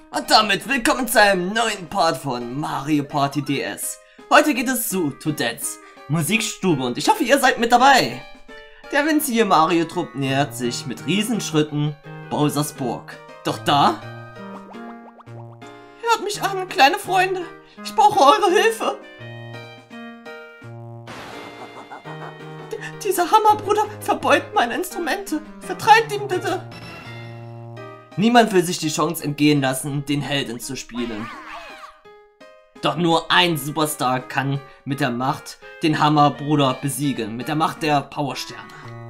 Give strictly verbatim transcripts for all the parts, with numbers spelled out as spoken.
Und damit willkommen zu einem neuen Part von Mario Party D S. Heute geht es zu Toadettes Musikstube und ich hoffe, ihr seid mit dabei. Der winzige Mario-Trupp nähert sich mit Riesenschritten Bowsers Burg. Doch da... Hört mich an, kleine Freunde. Ich brauche eure Hilfe. D dieser Hammerbruder verbeugt meine Instrumente. Vertreibt ihn bitte. Niemand will sich die Chance entgehen lassen, den Helden zu spielen. Doch nur ein Superstar kann mit der Macht den Hammerbruder besiegen, mit der Macht der Powersterne.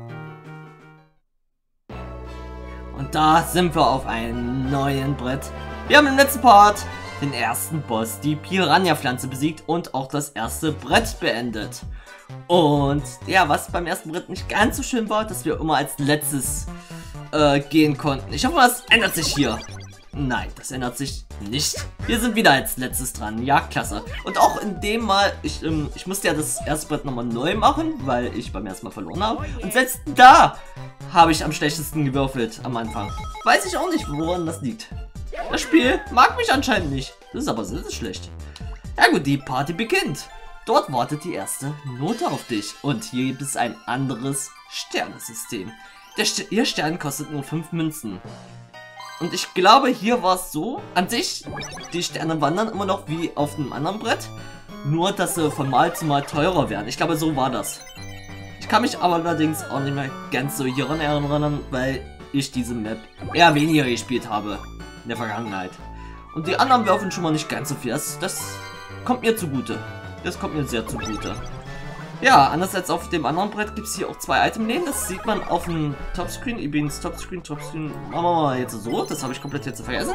Und da sind wir auf einem neuen Brett. Wir haben im letzten Part den ersten Boss, die Piranha-Pflanze, besiegt und auch das erste Brett beendet. Und ja, was beim ersten Brett nicht ganz so schön war, dass wir immer als letztes äh, gehen konnten. Ich hoffe, das ändert sich hier. Nein, das ändert sich nicht. Wir sind wieder als letztes dran. Ja, klasse. Und auch in dem Mal, ich, ähm, ich musste ja das erste Brett nochmal neu machen, weil ich beim ersten Mal verloren habe. Und selbst da habe ich am schlechtesten gewürfelt am Anfang. Weiß ich auch nicht, woran das liegt. Das Spiel mag mich anscheinend nicht. Das ist aber sehr, sehr schlecht. Ja gut, die Party beginnt. Dort wartet die erste Note auf dich. Und hier gibt es ein anderes Sternesystem. Der St Ihr Stern kostet nur fünf Münzen. Und ich glaube, hier war es so, an sich, die Sterne wandern immer noch wie auf einem anderen Brett. Nur, dass sie von Mal zu Mal teurer werden. Ich glaube, so war das. Ich kann mich aber allerdings auch nicht mehr ganz so hieran erinnern, weil ich diese Map eher weniger gespielt habe in der Vergangenheit. Und die anderen werfen schon mal nicht ganz so viel. Das, das kommt mir zugute. Das kommt mir sehr zugute. Ja, anders als auf dem anderen Brett gibt es hier auch zwei Itemläden. Das sieht man auf dem Topscreen. Übrigens, Topscreen, Topscreen. Machen wir mal jetzt so. Das habe ich komplett jetzt vergessen.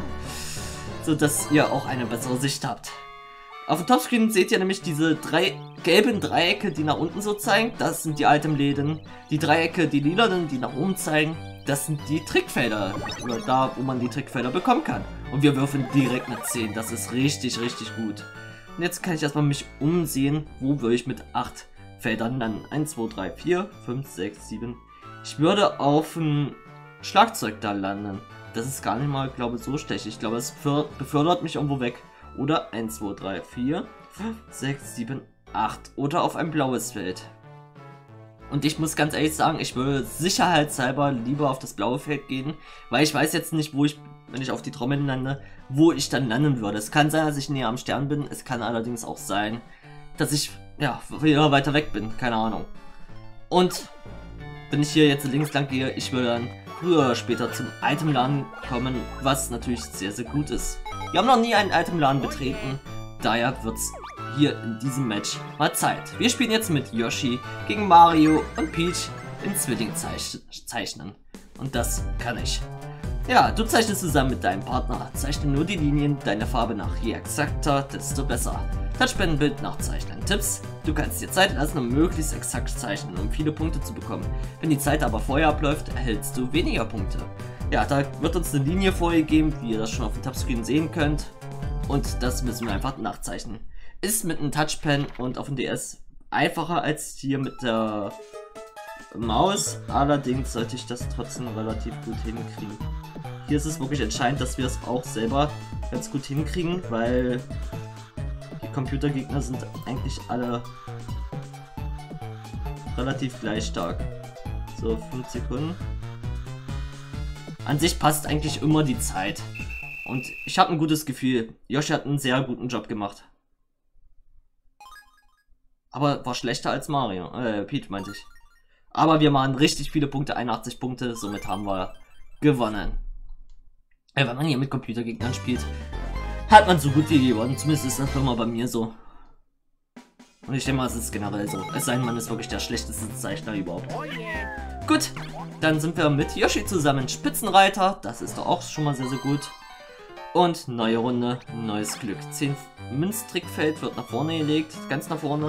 So, dass ihr auch eine bessere Sicht habt. Auf dem Topscreen seht ihr nämlich diese drei gelben Dreiecke, die nach unten so zeigen. Das sind die Itemläden. Die Dreiecke, die lilanen, die nach oben zeigen. Das sind die Trickfelder. Oder da, wo man die Trickfelder bekommen kann. Und wir würfeln direkt mit zehn. Das ist richtig, richtig gut. Und jetzt kann ich erstmal mich umsehen, wo würde ich mit acht Feldern landen. eins, zwei, drei, vier, fünf, sechs, sieben. Ich würde auf ein Schlagzeug da landen. Das ist gar nicht mal, glaube ich, so schlecht. Ich glaube, es befördert mich irgendwo weg. Oder eins, zwei, drei, vier, fünf, sechs, sieben, acht. Oder auf ein blaues Feld. Und ich muss ganz ehrlich sagen, ich würde sicherheitshalber lieber auf das blaue Feld gehen. Weil ich weiß jetzt nicht, wo ich, wenn ich auf die Trommel lande, wo ich dann landen würde. Es kann sein, dass ich näher am Stern bin. Es kann allerdings auch sein, dass ich, ja, wieder weiter weg bin. Keine Ahnung. Und wenn ich hier jetzt links lang gehe, ich würde dann früher oder später zum Itemladen kommen, was natürlich sehr, sehr gut ist. Wir haben noch nie einen Itemladen betreten. Daher wird es hier in diesem Match mal Zeit. Wir spielen jetzt mit Yoshi gegen Mario und Peach in Zwilling zeichnen. Und das kann ich. Ja, du zeichnest zusammen mit deinem Partner. Zeichne nur die Linien deiner Farbe nach. Je exakter, desto besser. Touchpenbild nachzeichnen. Tipps: Du kannst dir Zeit lassen, um möglichst exakt zu zeichnen, um viele Punkte zu bekommen. Wenn die Zeit aber vorher abläuft, erhältst du weniger Punkte. Ja, da wird uns eine Linie vorgegeben, wie ihr das schon auf dem Touchscreen sehen könnt. Und das müssen wir einfach nachzeichnen. Ist mit einem Touchpen und auf dem D S einfacher als hier mit der Maus. Allerdings sollte ich das trotzdem relativ gut hinkriegen. Hier ist es wirklich entscheidend, dass wir es auch selber ganz gut hinkriegen, weil die Computergegner sind eigentlich alle relativ gleich stark. So, fünf Sekunden. An sich passt eigentlich immer die Zeit. Und ich habe ein gutes Gefühl. Yoshi hat einen sehr guten Job gemacht. Aber war schlechter als Mario. Äh, Peach meinte ich. Aber wir machen richtig viele Punkte, einundachtzig Punkte. Somit haben wir gewonnen. Ja, wenn man hier mit Computergegnern spielt, hat man so gut wie gewonnen. Zumindest ist das immer bei mir so. Und ich denke mal, es ist generell so. Es sei denn, man ist wirklich der schlechteste Zeichner überhaupt. Gut, dann sind wir mit Yoshi zusammen Spitzenreiter. Das ist doch auch schon mal sehr, sehr gut. Und neue Runde, neues Glück. zehn Münztrickfeld wird nach vorne gelegt, ganz nach vorne.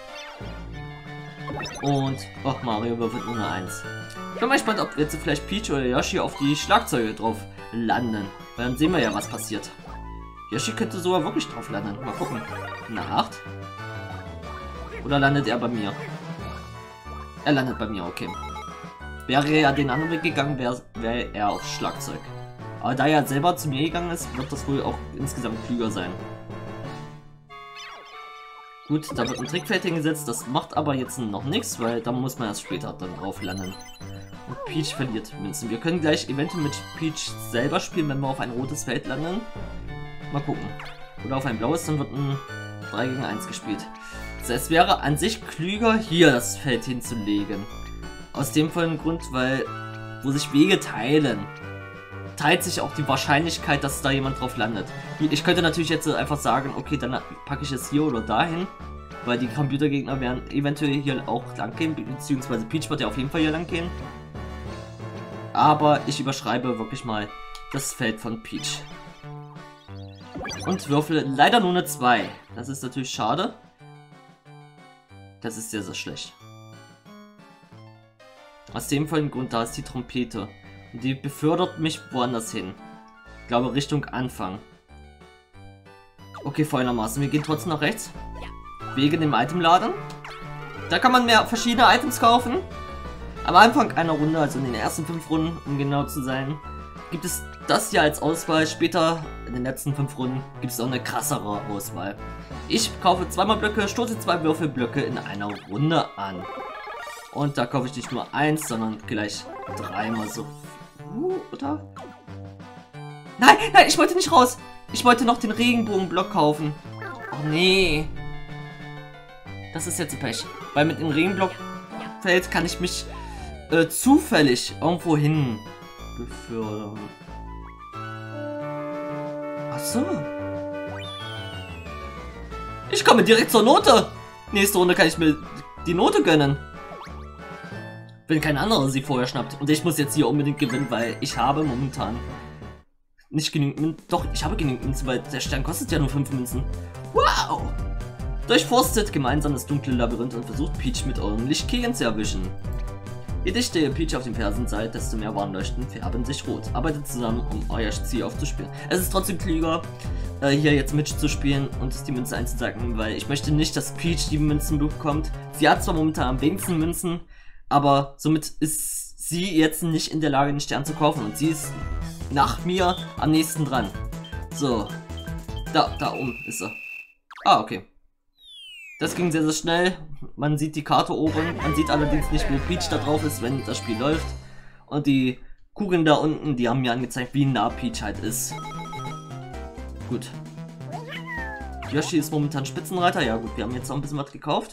Und, ach, Mario würfelt nur eine eins. Ich bin mal gespannt, ob jetzt vielleicht Peach oder Yoshi auf die Schlagzeuge drauf landen. Weil dann sehen wir ja, was passiert. Yoshi könnte sogar wirklich drauf landen. Mal gucken. Eine acht? Oder landet er bei mir? Er landet bei mir, okay. Wäre er den anderen Weg gegangen, wäre wär er auf Schlagzeug. Aber da er selber zu mir gegangen ist, wird das wohl auch insgesamt klüger sein. Gut, da wird ein Trickfeld hingesetzt, das macht aber jetzt noch nichts, weil da muss man erst später dann drauf landen. Und Peach verliert Münzen. Wir können gleich eventuell mit Peach selber spielen, wenn wir auf ein rotes Feld landen. Mal gucken. Oder auf ein blaues, dann wird ein drei gegen eins gespielt. Also es wäre an sich klüger, hier das Feld hinzulegen. Aus dem vollen Grund, weil wo sich Wege teilen, teilt sich auch die Wahrscheinlichkeit, dass da jemand drauf landet. Ich könnte natürlich jetzt einfach sagen, okay, dann packe ich es hier oder dahin, weil die Computergegner werden eventuell hier auch lang gehen, beziehungsweise Peach wird ja auf jeden Fall hier lang gehen. Aber ich überschreibe wirklich mal das Feld von Peach. Und würfle leider nur eine zwei. Das ist natürlich schade. Das ist sehr, sehr schlecht. Aus dem vollen Grund, da ist die Trompete. Und die befördert mich woanders hin. Ich glaube, Richtung Anfang. Okay, folgendermaßen. Wir gehen trotzdem nach rechts. Wegen dem Itemladen. Da kann man mehr verschiedene Items kaufen. Am Anfang einer Runde, also in den ersten fünf Runden, um genau zu sein, gibt es das hier als Auswahl. Später, in den letzten fünf Runden, gibt es auch eine krassere Auswahl. Ich kaufe zweimal Blöcke, stoße zwei Würfelblöcke in einer Runde an. Und da kaufe ich nicht nur eins, sondern gleich dreimal so. Uh, oder? Nein, nein, ich wollte nicht raus. Ich wollte noch den Regenbogenblock kaufen. Oh nee. Das ist jetzt ein Pech. Weil mit dem Regenblockfeld kann ich mich äh, zufällig irgendwo hin befördern. Ach so. Ich komme direkt zur Note. Nächste Runde kann ich mir die Note gönnen. Wenn kein anderer sie vorher schnappt. Und ich muss jetzt hier unbedingt gewinnen, weil ich habe momentan nicht genügend Münzen. Doch, ich habe genügend Münzen, weil der Stern kostet ja nur fünf Münzen. Wow! Durchforstet gemeinsam das dunkle Labyrinth und versucht Peach mit eurem Lichtkegel zu erwischen. Je dichter ihr Peach auf den Fersen seid, desto mehr Warnleuchten färben sich rot. Arbeitet zusammen, um euer Ziel aufzuspielen. Es ist trotzdem klüger, äh, hier jetzt mitzuspielen und die Münze einzusacken, weil ich möchte nicht, dass Peach die Münzen bekommt. Sie hat zwar momentan am wenigsten Münzen, aber somit ist sie jetzt nicht in der Lage, den Stern zu kaufen. Und sie ist nach mir am nächsten dran. So. Da, da oben ist er. Ah, okay. Das ging sehr, sehr schnell. Man sieht die Karte oben. Man sieht allerdings nicht, wo Peach da drauf ist, wenn das Spiel läuft. Und die Kugeln da unten, die haben mir angezeigt, wie nah Peach halt ist. Gut. Yoshi ist momentan Spitzenreiter. Ja gut, wir haben jetzt auch ein bisschen was gekauft.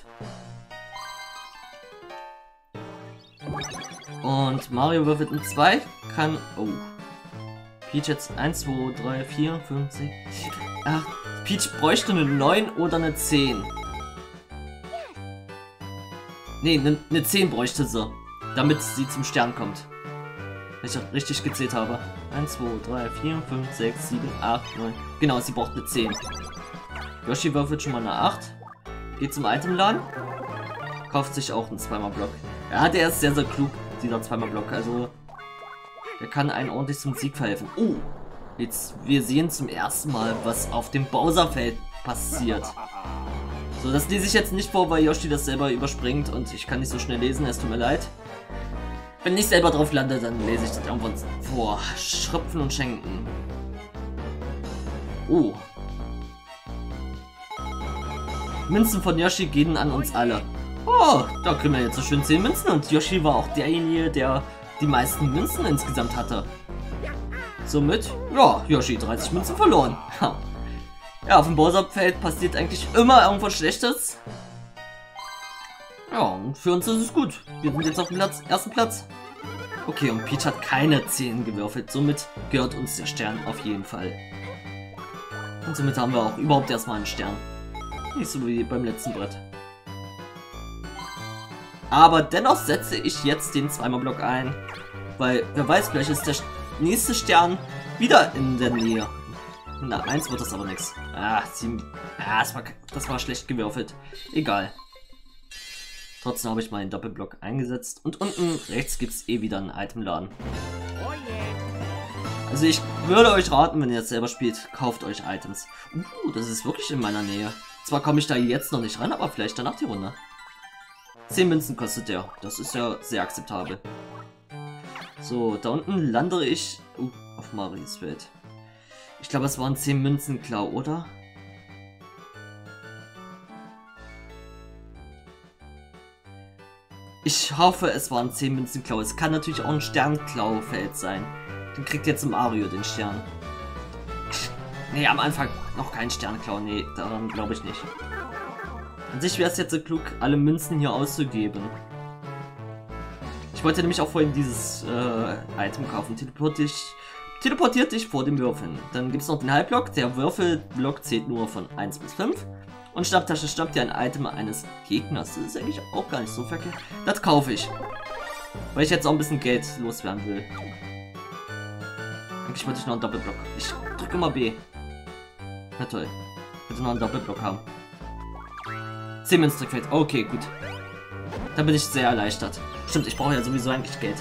Und Mario würfelt in zwei, kann... Oh. Peach jetzt eins, zwei, drei, vier, fünf, sechs... Ach, Peach bräuchte eine neun oder eine zehn. Ne, eine, eine zehn bräuchte sie, damit sie zum Stern kommt. Wenn ich richtig gezählt habe. eins, zwei, drei, vier, fünf, sechs, sieben, acht, neun... Genau, sie braucht eine zehn. Yoshi würfelt schon mal eine acht. Geht zum Itemladen. Kauft sich auch einen zweimal Block. Ja, der ist sehr, sehr klug, dieser zweimal Block. Also, der kann einen ordentlich zum Sieg verhelfen. Oh, jetzt, wir sehen zum ersten Mal, was auf dem Bowser-Feld passiert. So, das lese ich jetzt nicht vor, weil Yoshi das selber überspringt und ich kann nicht so schnell lesen, es tut mir leid. Wenn ich selber drauf lande, dann lese ich das irgendwann vor. Schröpfen und schenken. Oh. Münzen von Yoshi gehen an uns alle. Oh, da kriegen wir jetzt so schön zehn Münzen und Yoshi war auch derjenige, der die meisten Münzen insgesamt hatte. Somit, ja, Yoshi dreißig Münzen verloren. Ja, auf dem Bowser-Feld passiert eigentlich immer irgendwas Schlechtes. Ja, und für uns ist es gut. Wir sind jetzt auf dem Platz, ersten Platz. Okay, und Peach hat keine zehn gewürfelt. Somit gehört uns der Stern auf jeden Fall. Und somit haben wir auch überhaupt erstmal einen Stern. Nicht so wie beim letzten Brett. Aber dennoch setze ich jetzt den zweimal Block ein. Weil, wer weiß, vielleicht ist der nächste Stern wieder in der Nähe. Na, eins wird das aber nichts. Ah, sieben. Ah, das war, das war schlecht gewürfelt. Egal. Trotzdem habe ich meinen Doppelblock eingesetzt. Und unten rechts gibt es eh wieder einen Itemladen. Also ich würde euch raten, wenn ihr jetzt selber spielt, kauft euch Items. Uh, das ist wirklich in meiner Nähe. Zwar komme ich da jetzt noch nicht ran, aber vielleicht danach die Runde. zehn Münzen kostet der. Das ist ja sehr akzeptabel. So, da unten lande ich... Uh, auf Marios Feld. Ich glaube, es waren zehn Münzen Klau, oder? Ich hoffe, es waren zehn Münzen Klau. Es kann natürlich auch ein Sternklau-Feld sein. Dann kriegt jetzt Mario den Stern. Nee, am Anfang noch kein Sternklau. Nee, daran glaube ich nicht. An sich wäre es jetzt so klug, alle Münzen hier auszugeben. Ich wollte nämlich auch vorhin dieses äh, Item kaufen. Teleport dich, teleportiert dich vor dem Würfeln. Dann gibt es noch den Halbblock. Der Würfelblock zählt nur von eins bis fünf. Und Schnapptasche schnappt dir ein Item eines Gegners. Das ist eigentlich auch gar nicht so verkehrt. Das kaufe ich. Weil ich jetzt auch ein bisschen Geld loswerden will. Eigentlich wollte ich noch einen Doppelblock. Ich drücke immer B. Na toll. Ich wollte noch einen Doppelblock haben. zehn Münzen fehlt. Okay, gut. Da bin ich sehr erleichtert. Stimmt, ich brauche ja sowieso eigentlich Geld.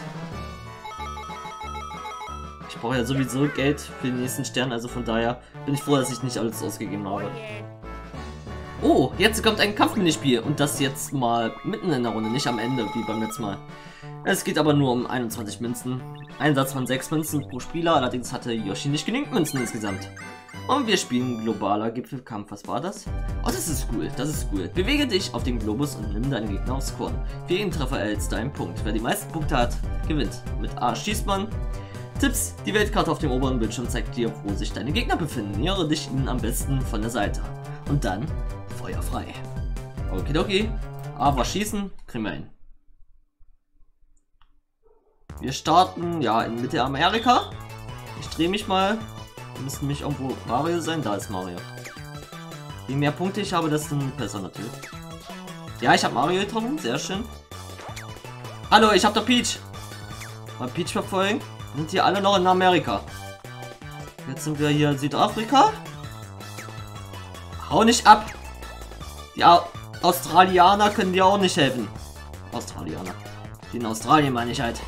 Ich brauche ja sowieso Geld für den nächsten Stern. Also von daher bin ich froh, dass ich nicht alles ausgegeben habe. Oh, jetzt kommt ein Kampfminispiel und das jetzt mal mitten in der Runde, nicht am Ende, wie beim letzten Mal. Es geht aber nur um einundzwanzig Münzen. Einsatz von sechs Münzen pro Spieler, allerdings hatte Yoshi nicht genügend Münzen insgesamt. Und wir spielen globaler Gipfelkampf. Was war das? Oh, das ist cool, das ist cool. Bewege dich auf den Globus und nimm deinen Gegner aufs Korn. Für jeden Treffer erhältst du einen Punkt. Wer die meisten Punkte hat, gewinnt. Mit A schießt man. Tipps: Die Weltkarte auf dem oberen Bildschirm zeigt dir, wo sich deine Gegner befinden. Nähere dich ihnen am besten von der Seite. Und dann Feuer frei. Okidoki. Aber schießen kriegen wir hin. Wir starten, ja, in Mittelamerika. Ich drehe mich mal. Müsste mich irgendwo Mario sein. Da ist Mario. Je mehr Punkte ich habe, desto besser natürlich. Ja, ich habe Mario getroffen. Sehr schön. Hallo, ich habe da Peach. Mal Peach verfolgen. Sind hier alle noch in Amerika. Jetzt sind wir hier in Südafrika. Hau nicht ab. Die Au Australianer können dir auch nicht helfen. Australianer. Die in Australien meine ich halt.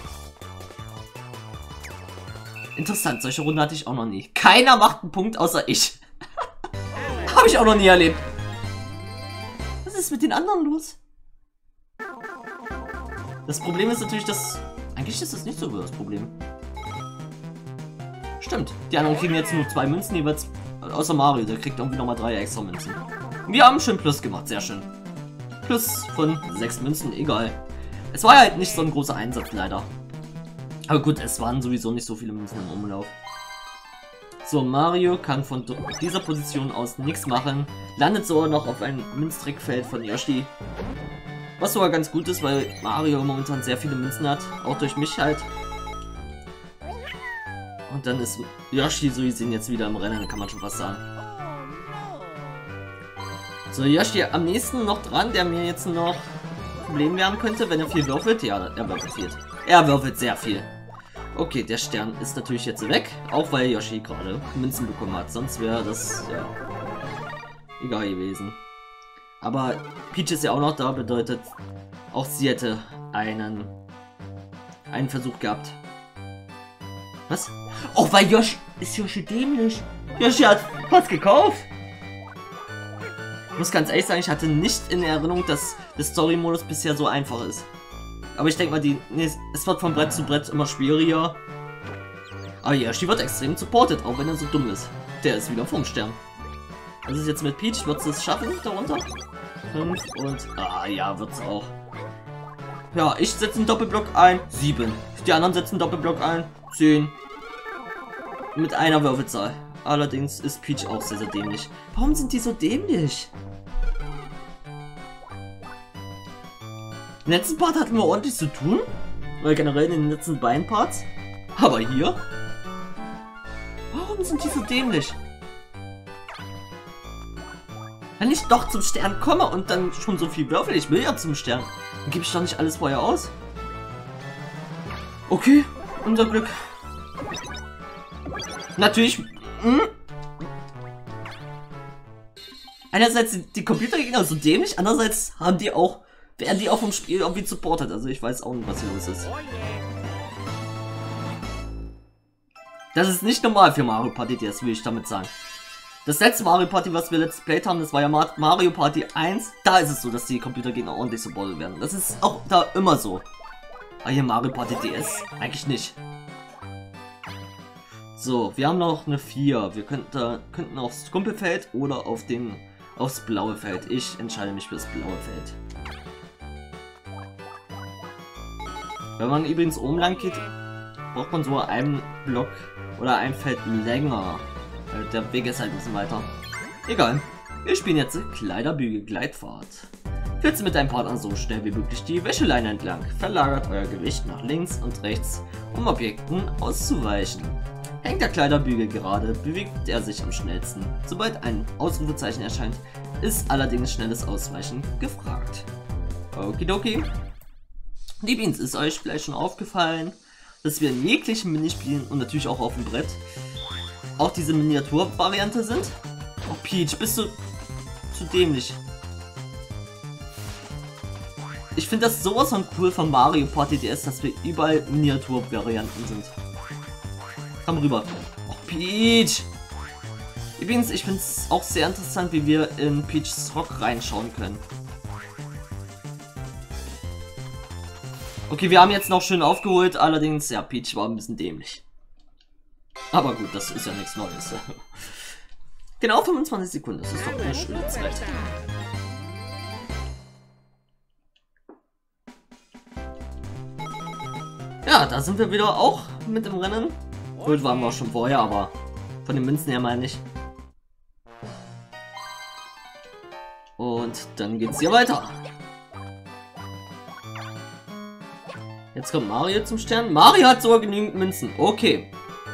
Interessant, solche Runden hatte ich auch noch nie. Keiner macht einen Punkt außer ich. Habe ich auch noch nie erlebt. Was ist mit den anderen los? Das Problem ist natürlich, dass... Eigentlich ist das nicht so das Problem. Stimmt. Die anderen kriegen jetzt nur zwei Münzen jeweils. Außer Mario, der kriegt irgendwie nochmal drei extra Münzen. Wir haben schön Plus gemacht, sehr schön. Plus von sechs Münzen, egal. Es war halt nicht so ein großer Einsatz, leider. Aber gut, es waren sowieso nicht so viele Münzen im Umlauf. So, Mario kann von dieser Position aus nichts machen. Landet sogar noch auf ein Münztrickfeld von Yoshi. Was sogar ganz gut ist, weil Mario momentan sehr viele Münzen hat. Auch durch mich halt. Und dann ist Yoshi so gesehen jetzt wieder im Rennen, kann man schon fast sagen. So, Yoshi am nächsten noch dran, der mir jetzt noch ein Problem werden könnte, wenn er viel würfelt. Ja, er würfelt viel. Er würfelt sehr viel. Okay, der Stern ist natürlich jetzt weg, auch weil Yoshi gerade Münzen bekommen hat. Sonst wäre das, ja, egal gewesen. Aber Peach ist ja auch noch da, bedeutet, auch sie hätte einen, einen Versuch gehabt. Was? Oh, weil Yoshi, ist Yoshi dämlich. Yoshi hat was gekauft. Ich muss ganz ehrlich sagen, ich hatte nicht in Erinnerung, dass der Story-Modus bisher so einfach ist. Aber ich denke mal, die, nee, es wird von Brett zu Brett immer schwieriger. Aber Yoshi wird extrem supported, auch wenn er so dumm ist. Der ist wieder vom Stern. Was ist jetzt mit Peach? Wird es schaffen darunter? fünf und... Ah ja, wird es auch. Ja, ich setze einen Doppelblock ein. sieben. Die anderen setzen einen Doppelblock ein. zehn. Mit einer Würfelzahl. Allerdings ist Peach auch sehr, sehr dämlich. Warum sind die so dämlich? Im letzten Part hatten wir ordentlich zu tun. Oder generell in den letzten beiden Parts. Aber hier? Warum sind die so dämlich? Wenn ich doch zum Stern komme und dann schon so viel würfel, ich will ja zum Stern, dann gebe ich doch nicht alles vorher aus. Okay, unser Glück. Natürlich. Hm? Einerseits sind die Computergegner so dämlich, andererseits haben die auch, werden die auch vom Spiel irgendwie supportet. Also ich weiß auch nicht, was hier los ist. Das ist nicht normal für Mario Party, das will ich damit sagen. Das letzte Mario Party, was wir let's played haben, das war ja Mario Party eins. Da ist es so, dass die Computergegner ordentlich supportet werden. Das ist auch da immer so. Aber hier Mario Party D S eigentlich nicht. So, wir haben noch eine vier. Wir könnten, könnten aufs Kumpelfeld oder auf den, aufs blaue Feld. Ich entscheide mich für das blaue Feld. Wenn man übrigens oben lang geht, braucht man so einen Block oder ein Feld länger. Der Weg ist halt ein bisschen weiter. Egal. Wir spielen jetzt Kleiderbügel Gleitfahrt. Fährt mit deinem Partner so schnell wie möglich die Wäscheleine entlang. Verlagert euer Gewicht nach links und rechts, um Objekten auszuweichen. Hängt der Kleiderbügel gerade, bewegt er sich am schnellsten. Sobald ein Ausrufezeichen erscheint, ist allerdings schnelles Ausweichen gefragt. Okidoki. Lieblings, ist euch vielleicht schon aufgefallen, dass wir in jeglichen Minispielen und natürlich auch auf dem Brett auch diese Miniatur-Variante sind? Oh Peach, bist du zu dämlich. Ich finde das sowas von cool von Mario Party D S, dass wir überall Miniatur-Varianten sind. Komm rüber. Oh Peach! Übrigens, ich finde es auch sehr interessant, wie wir in Peach's Rock reinschauen können. Okay, wir haben jetzt noch schön aufgeholt, allerdings, ja, Peach war ein bisschen dämlich. Aber gut, das ist ja nichts Neues. Genau fünfundzwanzig Sekunden, das ist doch eine schöne Zeit. Ja, da sind wir wieder auch mit dem Rennen. Gut, waren wir auch schon vorher, aber von den Münzen her meine ich. Und dann geht's hier weiter. Jetzt kommt Mario zum Stern. Mario hat sogar genügend Münzen. Okay.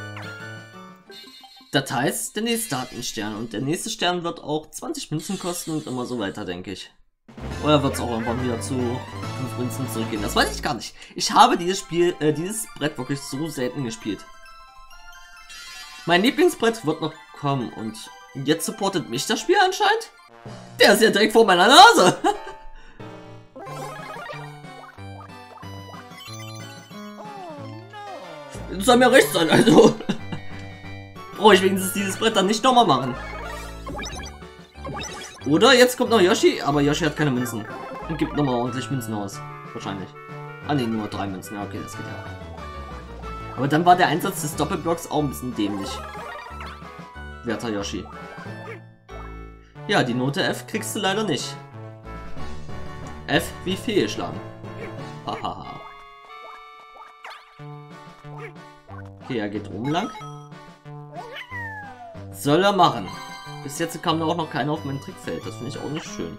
Das heißt, der nächste hat einen Stern. Und der nächste Stern wird auch zwanzig Münzen kosten und immer so weiter, denke ich. Oder wird es auch irgendwann wieder zu fünf Münzen zurückgehen? Das weiß ich gar nicht. Ich habe dieses Spiel, äh, dieses Brett wirklich so selten gespielt. Mein Lieblingsbrett wird noch kommen. Und jetzt supportet mich das Spiel anscheinend. Der ist ja direkt vor meiner Nase. Das soll mir recht sein, also. Brauche ich wenigstens dieses Brett dann nicht nochmal machen. Oder jetzt kommt noch Yoshi, aber Yoshi hat keine Münzen. Und gibt nochmal ordentlich Münzen aus. Wahrscheinlich. Ah ne, nur drei Münzen. Ja, okay, das geht ja. Aber dann war der Einsatz des Doppelblocks auch ein bisschen dämlich. Werter Yoshi. Ja, die Note F kriegst du leider nicht. F wie fehlgeschlagen. Hahaha. Okay, er geht oben lang. Soll er machen. Bis jetzt kam da auch noch keiner auf mein Trickfeld. Das finde ich auch nicht schön.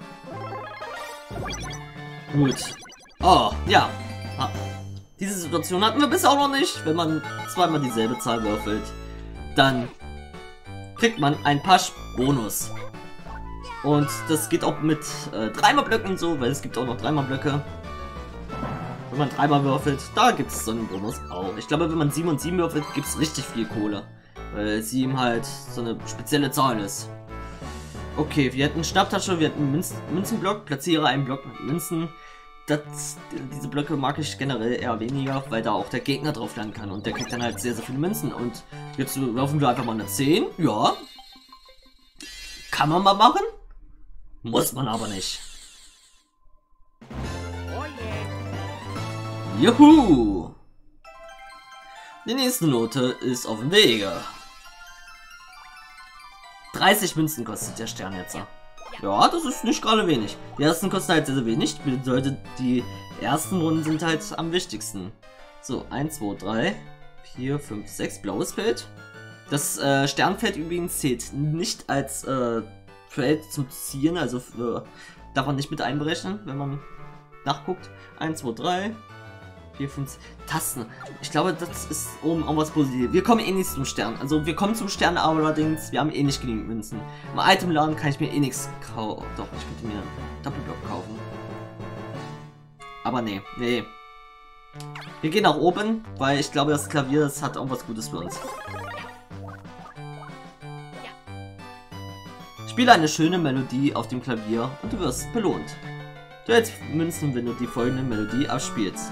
Gut. Oh, ja. Ah. Diese Situation hatten wir bisher auch noch nicht. Wenn man zweimal dieselbe Zahl würfelt, dann kriegt man ein Pasch Bonus. Und das geht auch mit äh, dreimal Blöcken so, weil es gibt auch noch dreimal Blöcke. Wenn man dreimal würfelt, da gibt es so einen Bonus auch. Ich glaube, wenn man sieben und sieben würfelt, gibt es richtig viel Kohle. Weil sieben halt so eine spezielle Zahl ist. Okay, wir hätten Schnapptasche, wir hätten Münz Münzenblock, platziere einen Block mit Münzen. Das, diese Blöcke mag ich generell eher weniger, weil da auch der Gegner drauf landen kann. Und der kriegt dann halt sehr, sehr viele Münzen. Und jetzt werfen wir einfach mal eine zehn. Ja. Kann man mal machen. Muss man aber nicht. Juhu! Die nächste Note ist auf dem Wege. dreißig Münzen kostet der Stern jetzt. Ja, das ist nicht gerade wenig. Die ersten kosten halt sehr, sehr wenig. Bedeutet, die ersten Runden sind halt am wichtigsten. So, eins, zwei, drei, vier, fünf, sechs, blaues Feld. Das äh, Sternfeld übrigens zählt nicht als äh, Feld zum Ziehen, also für, darf man nicht mit einberechnen, wenn man nachguckt. eins, zwei, drei, vier, fünf Tasten. Ich glaube, das ist oben auch was Positives. Wir kommen eh nicht zum Stern. Also wir kommen zum Stern, aber allerdings, wir haben eh nicht genügend Münzen. Im Itemladen kann ich mir eh nichts kaufen. Doch, ich könnte mir einen Doppelblock kaufen. Aber nee, nee. Wir gehen nach oben, weil ich glaube, das Klavier, das hat auch was Gutes für uns. Spiele eine schöne Melodie auf dem Klavier und du wirst belohnt. Du hältst Münzen, wenn du die folgende Melodie abspielst.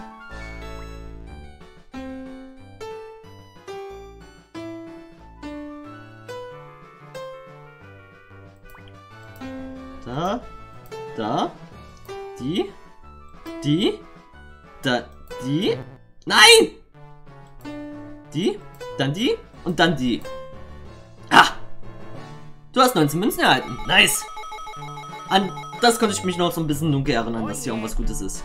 Da, da, die, die, da, die, nein! Die, dann die, Und dann die. Ah! Du hast neunzehn Münzen erhalten. Nice! An das konnte ich mich noch so ein bisschen dunkel erinnern, dass hier irgendwas Gutes ist.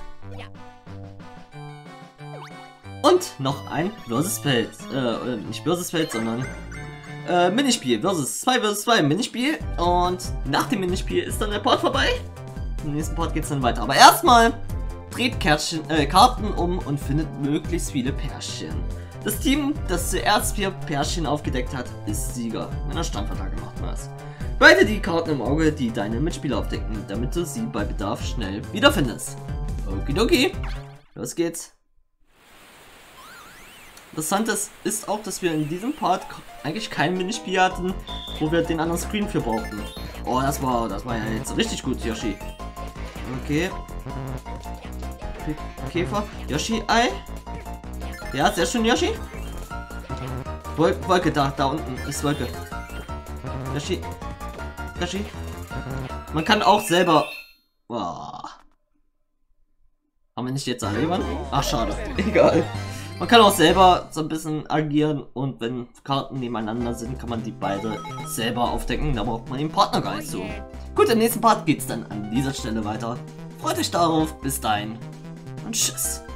Und noch ein Versus-Feld. Äh, nicht Versus-Feld, sondern äh, Minispiel. Versus zwei versus zwei Minispiel. Und nach dem Minispiel ist dann der Part vorbei. Im nächsten Part geht es dann weiter. Aber erstmal dreht Kärtchen, äh, Karten um und findet möglichst viele Pärchen. Das Team, das zuerst vier Pärchen aufgedeckt hat, ist Sieger. In der Standvertrag macht man das. Behalte die Karten im Auge, die deine Mitspieler aufdecken, damit du sie bei Bedarf schnell wiederfindest. Okidoki. Los geht's. Interessant ist auch, dass wir in diesem Part eigentlich kein Minispiel hatten, wo wir den anderen Screen für brauchten. Oh, das war, das war ja jetzt richtig gut, Yoshi. Okay. Käfer. Yoshi, Ei. Ja, sehr schön, Yoshi. Wol Wolke, da, da unten ist Wolke. Yoshi. Yoshi. Man kann auch selber... Oh. Haben wir nicht jetzt alle jemanden? Ach, schade. Egal. Man kann auch selber so ein bisschen agieren und wenn Karten nebeneinander sind, kann man die beide selber aufdecken. Da braucht man den Partner gar nicht so. Gut, im nächsten Part geht es dann an dieser Stelle weiter. Freut euch darauf. Bis dahin und tschüss.